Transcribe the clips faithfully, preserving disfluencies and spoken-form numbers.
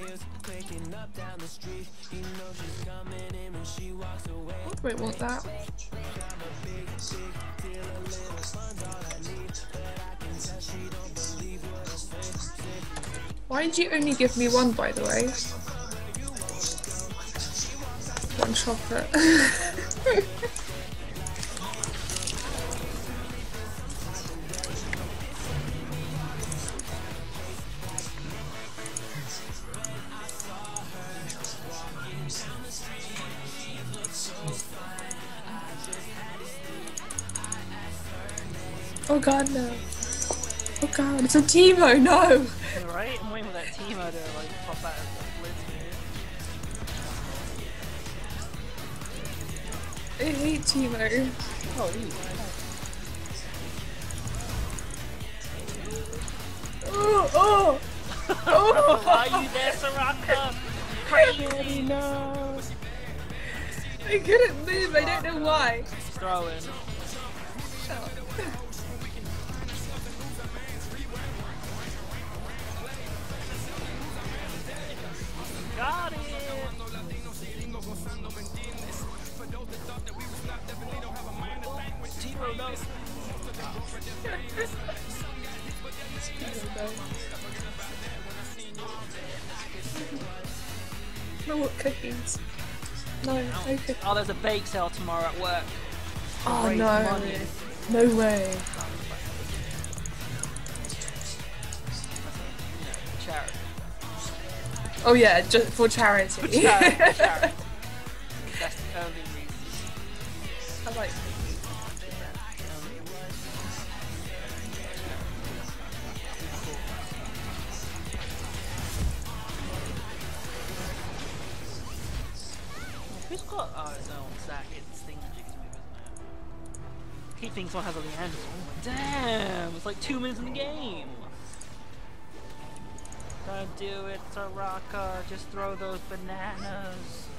Wait, want that? Why did you only give me one, by the way? One chocolate. Oh god, no. Oh god, it's a Teemo, no! Right? I'm waiting for that Teemo to like pop out of the blitz here. I hate Teemo. Oh, easy. Oh, oh! Oh! Why are you there, Soraka? Crazy, no! I couldn't move, I don't know why. Throw in. Got it! Teemo, no! No, what cookies? No, no cookies. Oh, there's a bake sale tomorrow at work. Oh Raise no. money. No way. Charity. Oh yeah, just for charity. For charity. Charity. That's the only reason. I like Who's got? Oh no, it's that. It's Sting's move, isn't it? He thinks one has a Leander. Oh my damn! It's like two minutes in the game. Don't do it, Soraka. Just throw those bananas.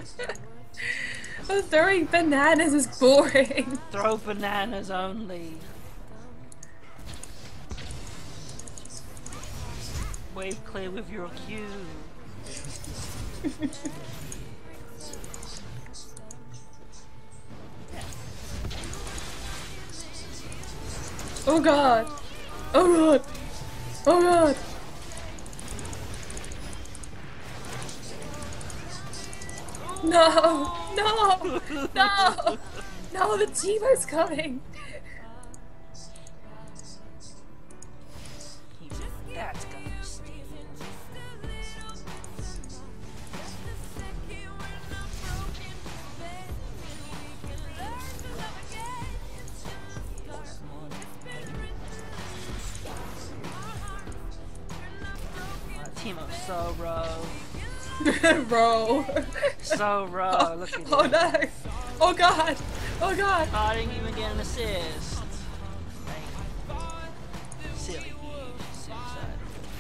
Oh, throwing bananas is boring. Throw bananas only. Wave clear with your Q. Oh god. Oh god. Oh god. No. No. No. No, the Teemo's coming. That's gonna steal. Teemo's so rough. Roll. So raw, look at Oh it. no! Oh god! Oh god! Oh, I didn't even get an assist. Silly. Suicide.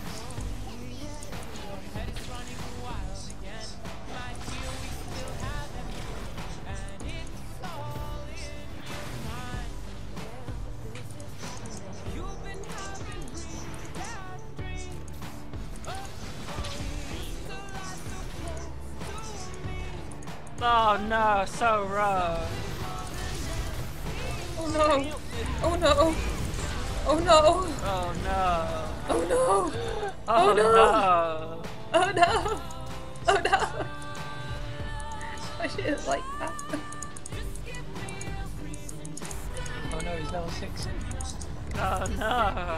Oh no, so raw. Oh no! Oh no! Oh no! Oh no. Oh no! Oh, Oh, no. no. Oh no! Oh no! I shouldn't like that. Oh no, he's level six. Oh no.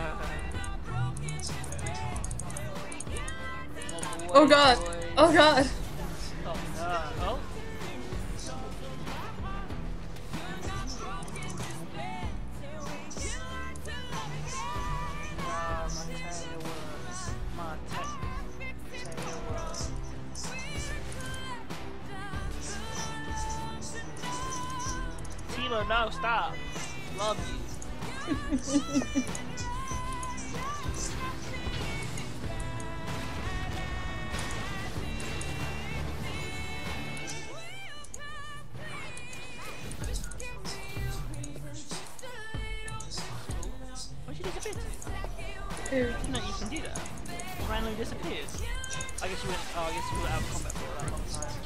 Oh god! Oh god! Oh no. Oh. Teemo, no, stop. Love you. Where'd you disappear to? Who? No, you can do that. It randomly disappears. I guess you went. Oh, I guess you were out of combat for that long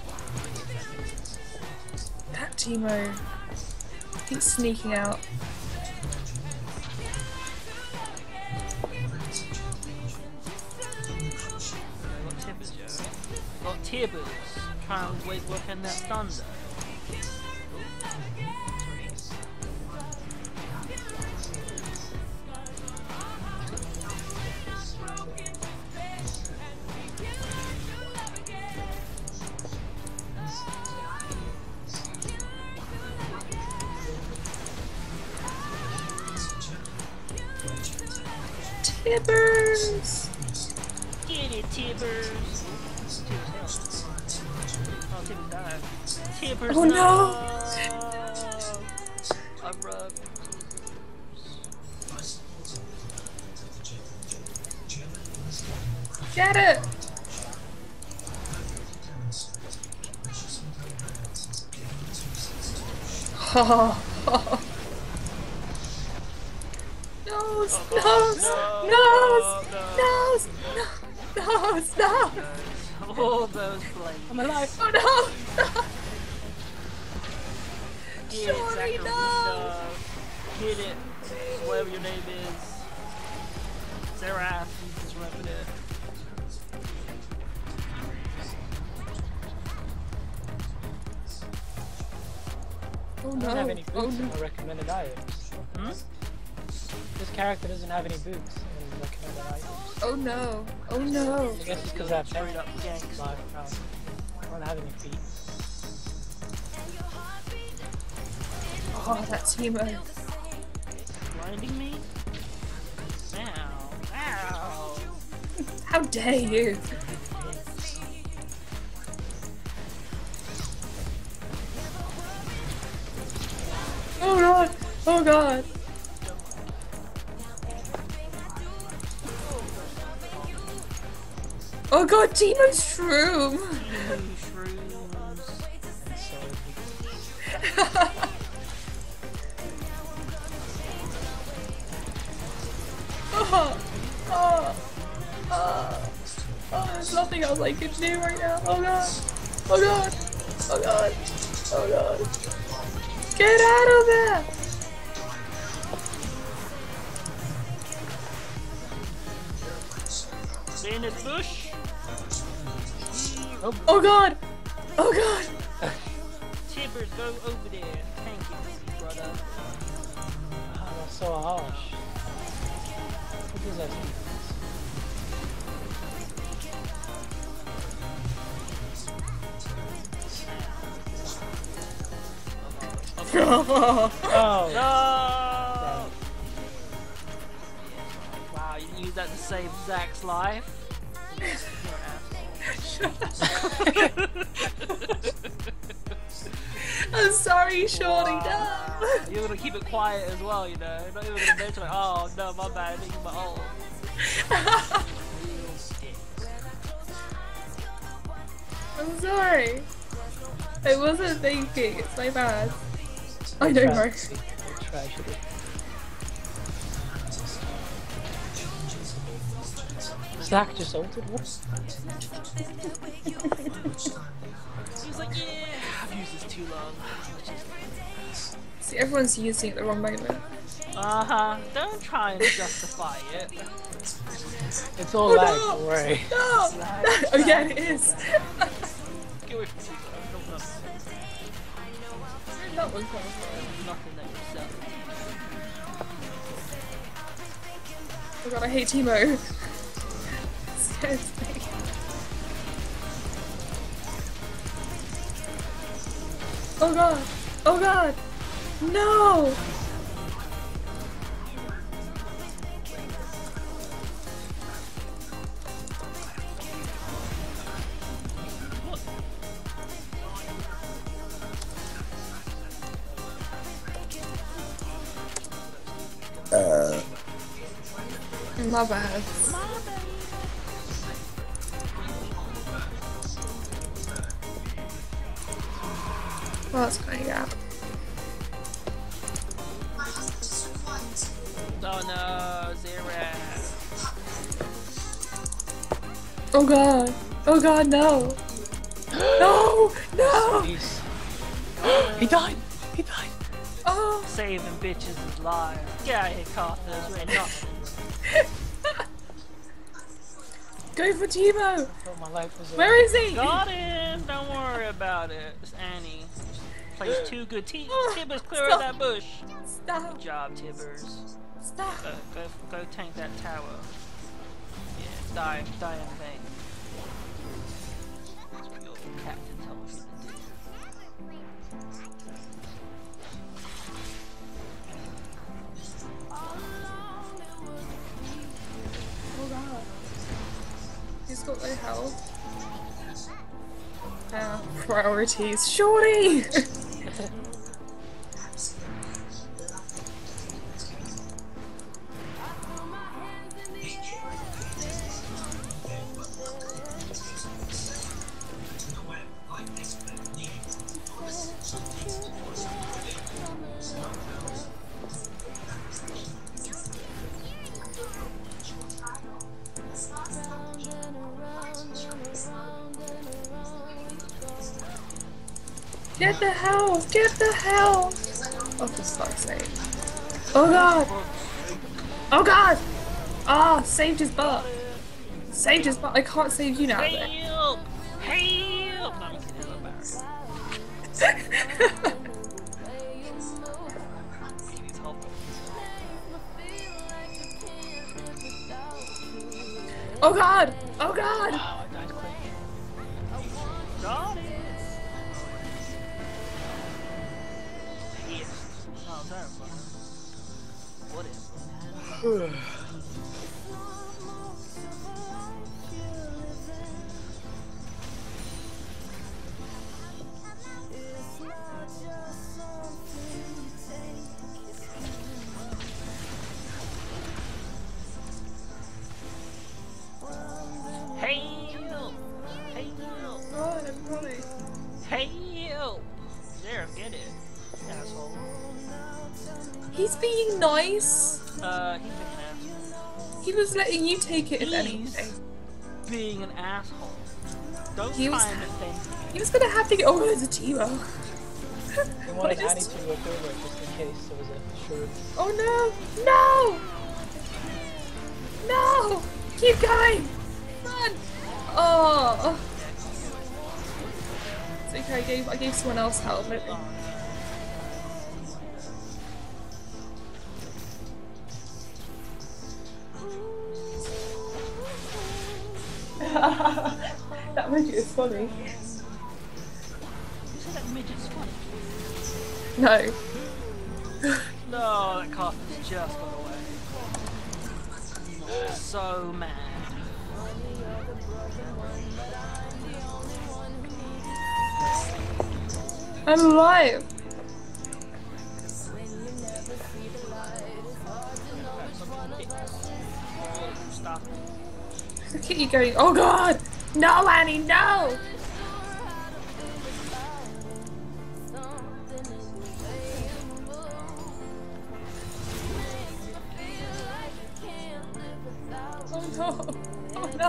time. That Teemo keeps sneaking out. I got tippers, Joe. I got tippers. Trying to wait work in that thunder. Tippers! Get it, Tippers! Oh, Tippers died. Tippers, Oh no! I'm rubbed. Get it! Oh, oh. Nose, nose, nose, nose, nose, nose. All those flames. I'm alive. Oh no! No. Get it, Sorry, Zachary. no. Get it. Whatever your name is. Seraph, you just remembered it. Oh I don't have no! any Oh boots in no! my recommended items. Hmm? This character doesn't have any boots in recommended items. Oh no! Oh no! I guess it's because I have Hurried ten up, gangs. live around. I don't have any feet. Oh, that Teemo. Blinding me? Ow. Ow. How dare you! Oh god! Oh god! Oh god, Teemo's shroom! Shrooms. So oh, oh, oh, oh, there's nothing else I can do right now. Oh god! Oh god! Oh god! Oh god! Get out of there! Stay in this bush. oh, Oh god! Oh god! Tippers, go over there. Thank you, brother. oh, that's so harsh. What is that? Oh, Oh, No! Wow, you didn't use that to save Zach's life. I'm sorry, Shorty. Wow. No. You're gonna keep it quiet as well, you know. Not even gonna mention like, oh no, my bad, I didn't use my ult. I'm sorry. I wasn't thinking. It's my bad. I know, Mark. Tragedy. Zach just ulted? What? He was like, yeah, I've used this too long. See, everyone's using it at the wrong moment. Uh-huh, don't try and justify it. It's all Oh, lag, no. don't worry. No! Oh yeah, it is. Get away from me, I don't know. That was fun. Nothing that yourself. Oh god, I hate Teemo. Scares me. Oh god! Oh god! No! Uh. My bad. Well, that's going out. Oh no, Zero. Oh god. Oh god, no! No! No! Please. He died! He died! Oh! Saving bitches is live. Get out of here, Carthers. We ain't nothing. Go for Timo! I thought my life was over. Where is he? Got him! Don't worry about it. It's Annie. Plays too good. T Oh, Tibbers, clear stop. of that bush. Stop! Good job, Tibbers. Stop! Go, go, go tank that tower. Yeah, die, die in vain. That's what your captain tells you to do. Oh god. He's got no health. Ah, priorities. Shorty! Get the hell! Get the hell! Oh, for fuck's sake. Oh god! Oh god! Ah, saved his butt. Saved his butt. I can't save you now. though. Help! Help! No, I'm kidding, I'm embarrassed. He needs help. Oh god! Oh god! Oh, I died quick. Got it! Yes. Oh, terrifying. What is it? Help! Help! God, I'm running. Help! There, get it. Asshole. He's being nice. Uh, he's being an asshole. He was letting you take it if He's anything. being an asshole. Don't He was- try and defend me. He was gonna have to get. Oh, there's a Timo. He wanted I just- Annie to look over it just in case there was a sure. Oh no! No! No! Keep going! Run! Oh! It's okay, I gave, I gave someone else help. Maybe. That midget is funny. You said that midget's funny. No. No, that cast has just gone away. So mad. I'm alive! Stop. Look at you going, oh god! No, Annie, no! Oh no! Oh no!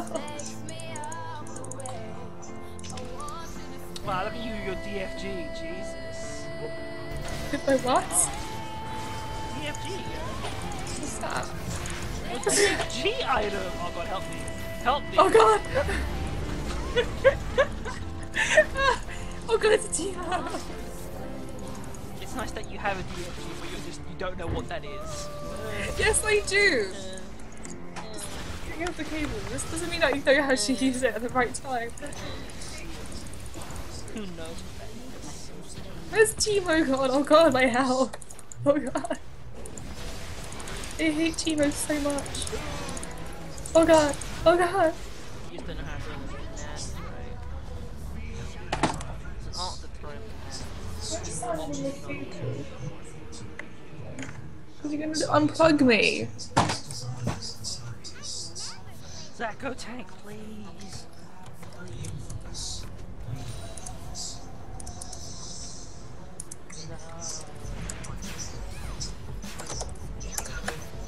Wow, look at you, your D F G, Jesus. If I what? D F G? What's that? Your D F G item! Oh god, help me. Help me. Oh god! Oh god, it's a Timo! It's nice that you have a D F G, but you're just, you don't know what that is. Yes, I do! Uh, Getting off the cable. This doesn't mean that you know how to use it at the right time. who knows what that is? Where's Timo gone? Oh god, my health! Oh god. I hate Timo so much. Oh god! Oh god! You just don't know how to deal with it nasty, right? It's an art to throw him. Because you're gonna unplug me. Zach, go tank, please.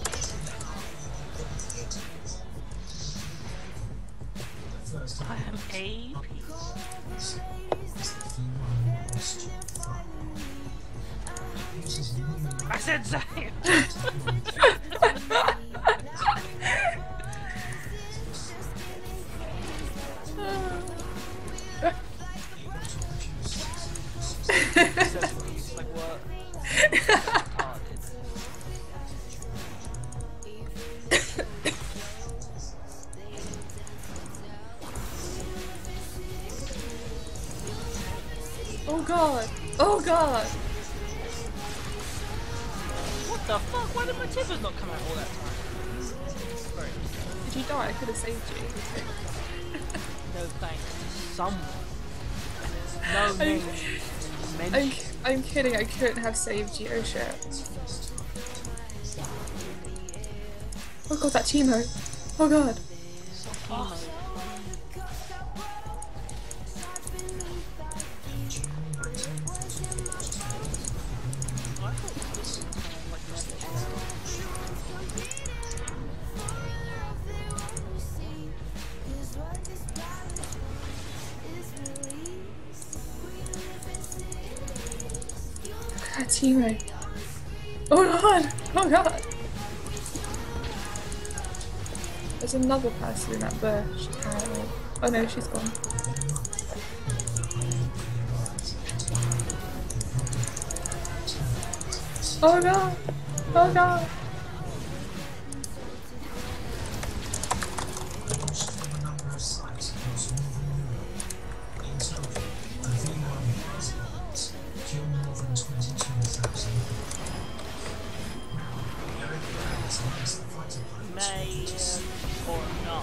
I am Hey, I said Zion. Like what? Oh god! Oh god! What the fuck? Why did my timbers not come out all that time? Sorry. Did you die? I could have saved you. No thanks to someone. No I'm, name. I'm, I'm kidding, I couldn't have saved you. Oh shit. Oh god, that Timo. Oh god. Oh. That Timo. Oh god! Oh god! There's another person in that bush, apparently. Oh no, she's gone. Oh god! Oh god! May or not.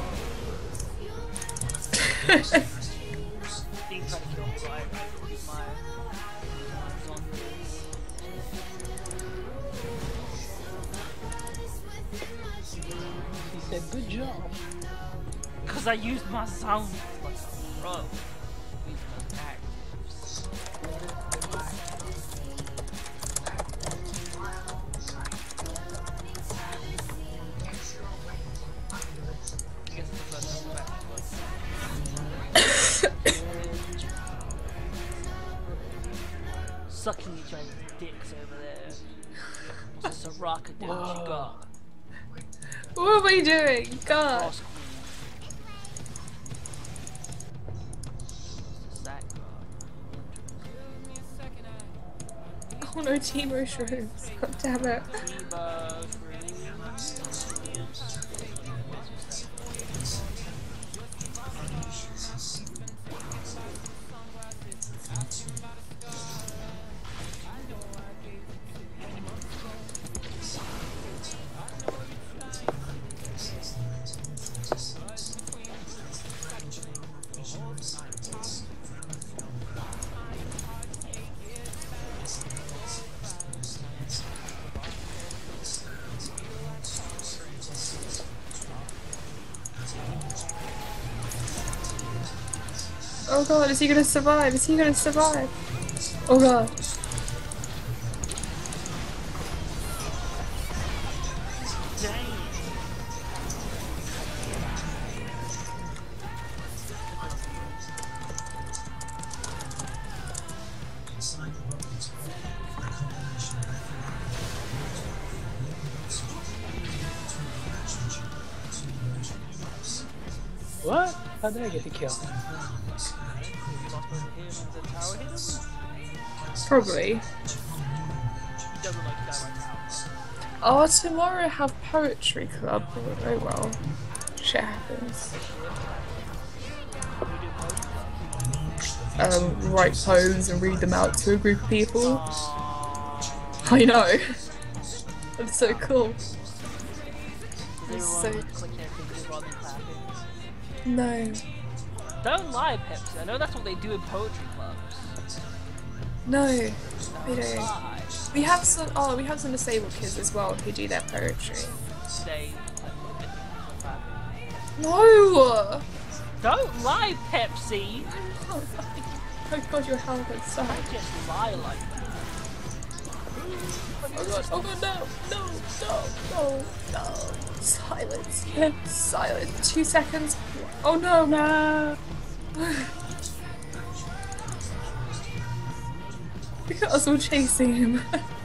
Being trying to kill me, but I, I use my, my zombies. He said, good job. Because I used my zombies like a pro. Using those actives. Sucking each other's dicks over there. What's a Soraka do? What you got? What am I doing? God! Boss queen. Oh no, Timo shrooms. God damn it. Oh god, is he gonna survive? Is he gonna survive? Oh god. What? How did I get the kill? Probably. Oh, tomorrow have poetry club. Oh well. Shit happens. Um, write poems and read them out to a group of people. I know. That's so cool. It's so... No. Don't lie, Pepsi. I know that's what they do in poetry clubs. No, we Don't don't. lie. We have some. Oh, we have some disabled kids as well who do their poetry. They. No. Don't lie, Pepsi. Oh god, your helmet Don't sucks. just lie like that. Oh god, oh god, no, no, no, no, no. Silence, silence. Two seconds. Oh no, no. Look at us all chasing him.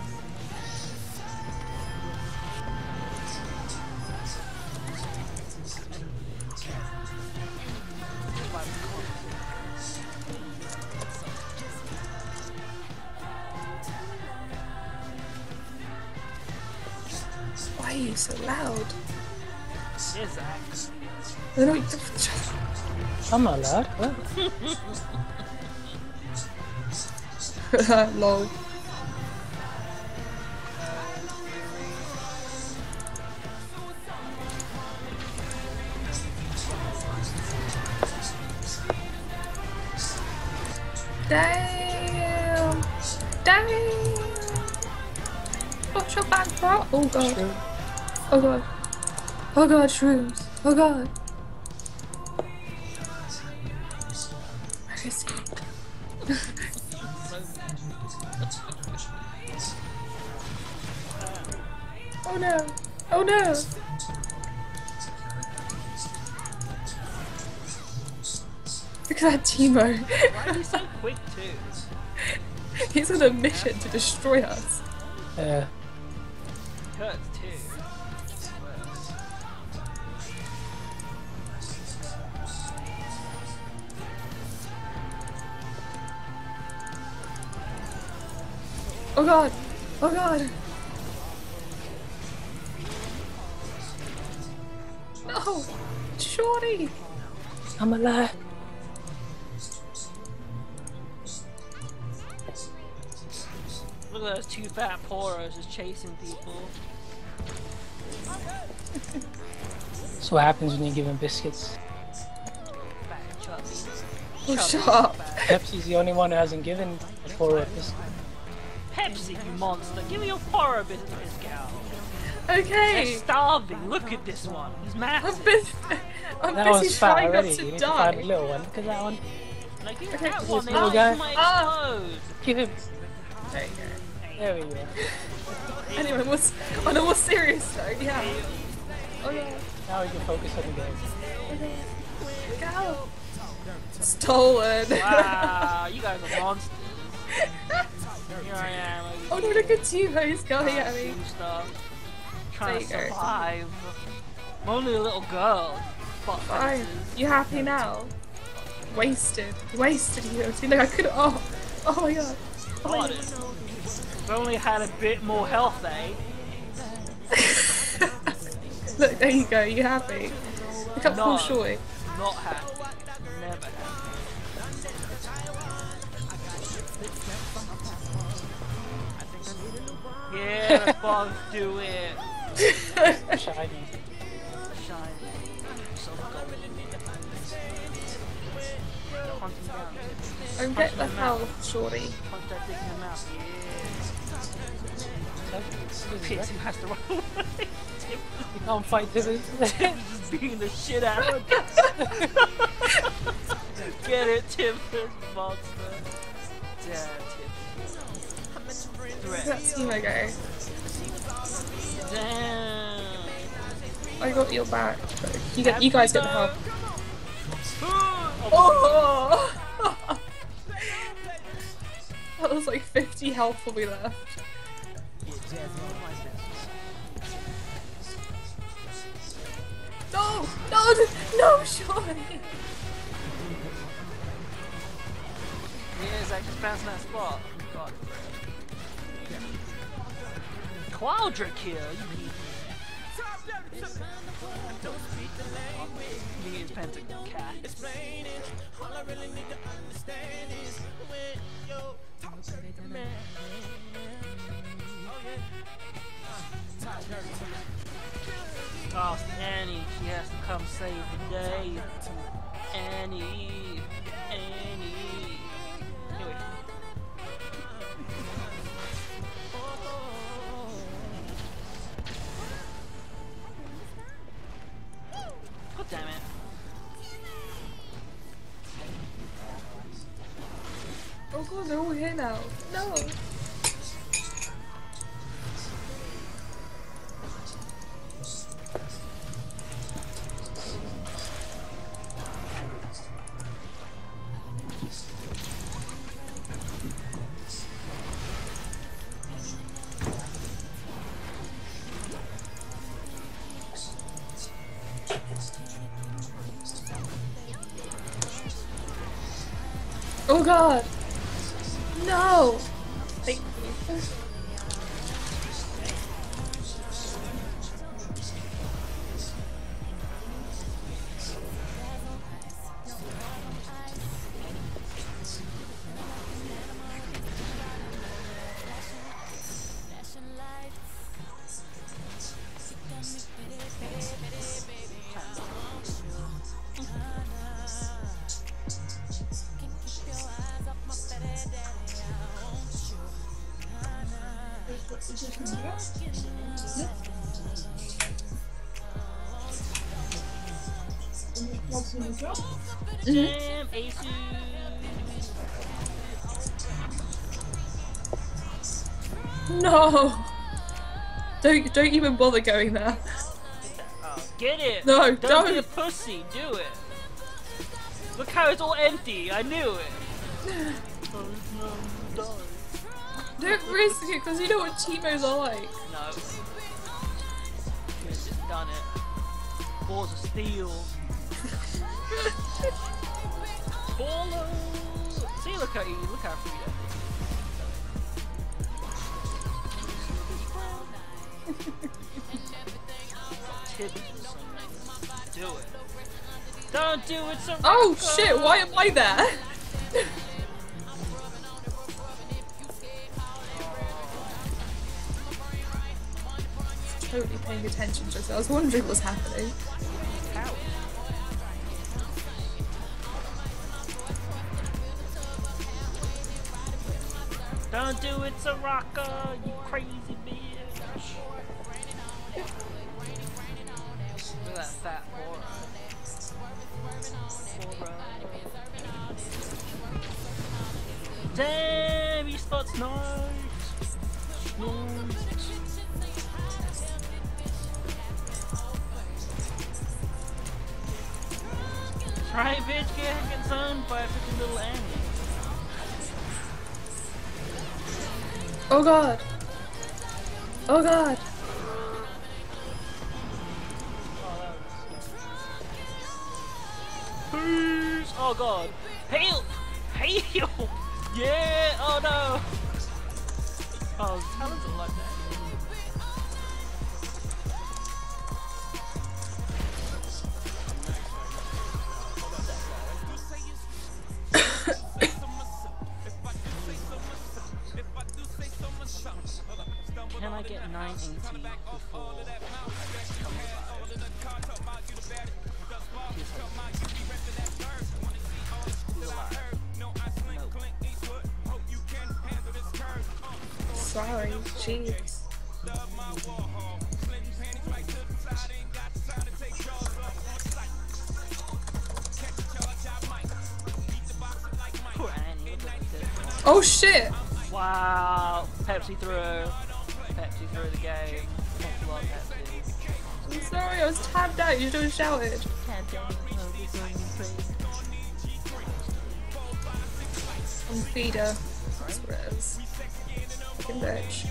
Why are you so loud? Yes, Zach. I don't. I'm not loud. What? Lol. Damn! Damn! Watch your back, bro! Oh god. True. Oh god. Oh god, shrooms. Oh god. Where is he? Oh no! Oh no! Look at that Timo. Why are you so quick too? He's on a mission to destroy us. Yeah. It hurts too. It's worse. Oh god! Oh god! No! Shorty! I'm alive. Look at those two fat poros just chasing people. That's what happens when you give him biscuits. Fat chubby. Oh, Chubby shut up. fat. Pepsi's the only one who hasn't given a poro a biscuit. Pepsi, you monster! Give me your poro bis- biscuit. Okay! They're starving. Look at this one. He's I'm massive. busy, I'm That busy one's fat trying already. not You to need to find a die. little one. Look at that one. Like, give me Okay, that this one. They little might, guy. might Ah. explode. Give him. There you go. There we go. Anyway, what's on a more serious note, yeah. Oh yeah. Now we can focus on the game. Go! Stolen! Wow, you guys are monsters. Here I am. Like, Oh no, look at Timo, he's going at me. do stuff. Trying There to you go. survive. I'm only a little girl. Fuck Fine. faces. You happy now? Wasted. Wasted you. See, like I could. Oh. Oh my god. Oh my Got it. If I only had a bit more health, eh? god. Look, there you go. You happy? Look up No. Paul Shorty. Not happy. Never happy. Yeah, let's both do it. Shiny. Shiny. So golden. Hunt him down. And get the hell, Shorty. Punch that dick in the mouth. Yeah. That's- Pits who has to run away. You can't fight Timmy. Just beating the shit out of him. Get it, Timbers, monster. Damn, Timbers. Look at that Threat. Timo go. Damn. I got your back. You get. You guys get the help. Oh, Oh! That was like fifty health for me left. No! No! No, Shorty! yeah, Zach just bouncing that spot. God. Quadra kill, you need. He is pentacle cat. Oh, Annie, she has to come save the day. Annie, Annie. Anyway. God damn it. Oh god, they're all here now. No! Oh god! No! Thank you. Damn, Asus. No! Don't don't even bother going there. Oh, get it! No, don't, don't. be a pussy, do it! Look how it's all empty, I knew it! Don't risk it because you know what Teemos are like. No. He's just done it. Balls of steel. Baller! See, look how you look how free that is. Do it. Don't do it, so Oh shit, why am I there? Totally paying attention just I was wondering what's happening. Ow. Don't do it, Soraka, you crazy bitch. Look at that fat whore. Damn, he spots nice. Nice. Right, bitch, get getting sunned by a freaking little Annie. Oh god. Oh god. Peace. Oh god. Help! Help! Yeah! Oh no! Oh, talents are like that. Can I get nine eighty before? Sorry, jeez. Poor Annie. Oh shit! Wow, Pepsi through. Pepsi through the game. Thanks a lot, Pepsi. I'm sorry, I was tabbed out, you just shouted. I'm feeder. That's what it is. Fucking bitch.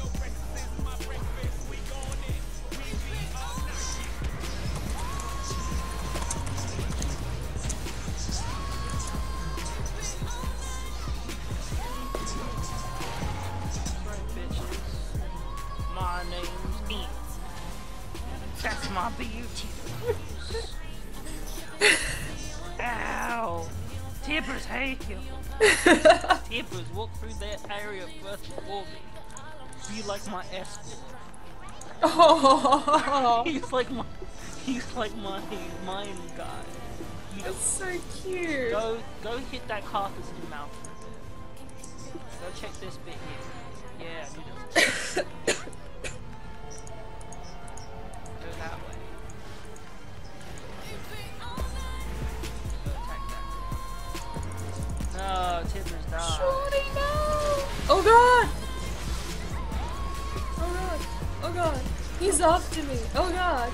My name's Ian. That's my beauty. Ow! Tippers hate you. Tippers walk through that area first before me. Be like my escort. Oh, He's like my, he's like my mine guy. You that's so cute. go, go hit that carcass in the mouth. Go check this bit here. Yeah, I knew this. Go that way. Go attack that. No, Tippers died. Shorty, no! Oh god! Oh god! Oh god! He's after me! Oh god!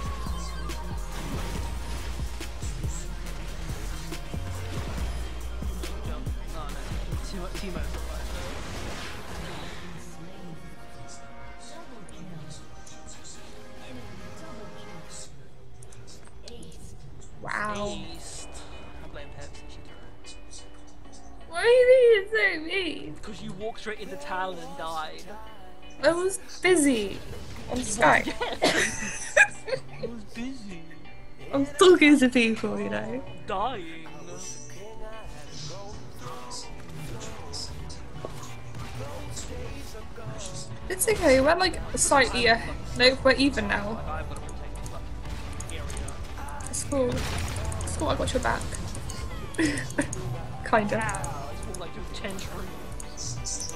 Jump. Oh no. Timo's alive. Wow. East. I blame Pepsi, she threw it. What do you do me? Because you walked straight into Talon and died. I was busy on Skype. I was busy. I was talking to people, you know. Dying. It's okay, we're like slightly, uh, no, we're even now. I've got to protect this fucking area. It's cool. It's cool, I got your back. Kinda. Wow, it's more like doing ten shrooms.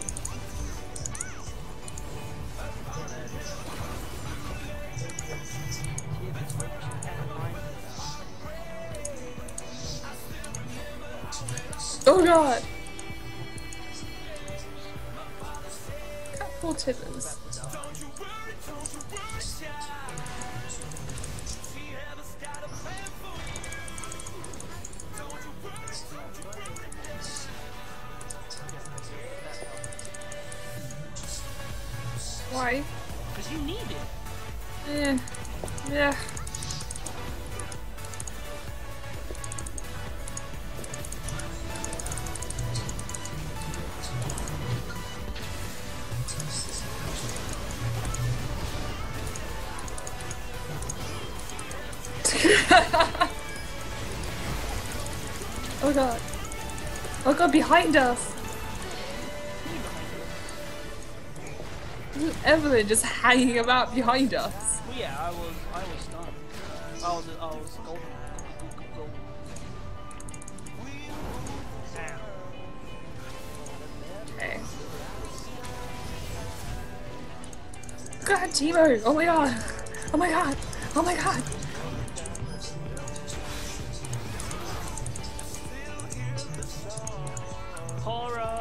Oh god! Cat poor Tibbers. Why? Because you need it. Yeah. Yeah. Oh god. Oh god, behind us! Isn't Evelyn just hanging about behind us? Well, yeah, I was, I was stunned. I was, I was golden. Golden. Okay. God, Timo! Oh my god! Oh my god! Oh my god! Horror!